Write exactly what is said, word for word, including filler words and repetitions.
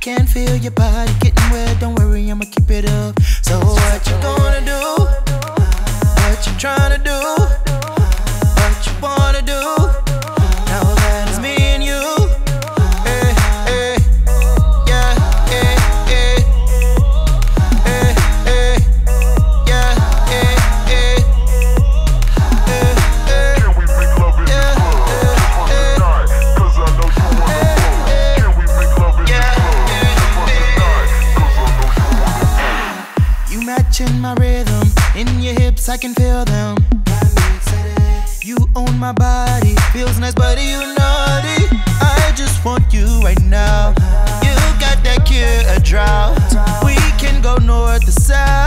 can feel your body getting wet. Don't worry, I'ma keep it up. So what you gonna do? What you tryna do? What you wanna do? Now that it's me and you. Eh, eh, yeah, eh, eh, eh, eh, yeah, eh, eh, eh, eh. Can we make love in this club just for the night? Cause I know you wanna flow. Can we make love in this club just for the night? Cause I know you wanna flow. You matching my rhythm, in your hips I can feel them. You own my body, feels nice but you naughty. I just want you right now. You got that cure, a drought. We can go north to south.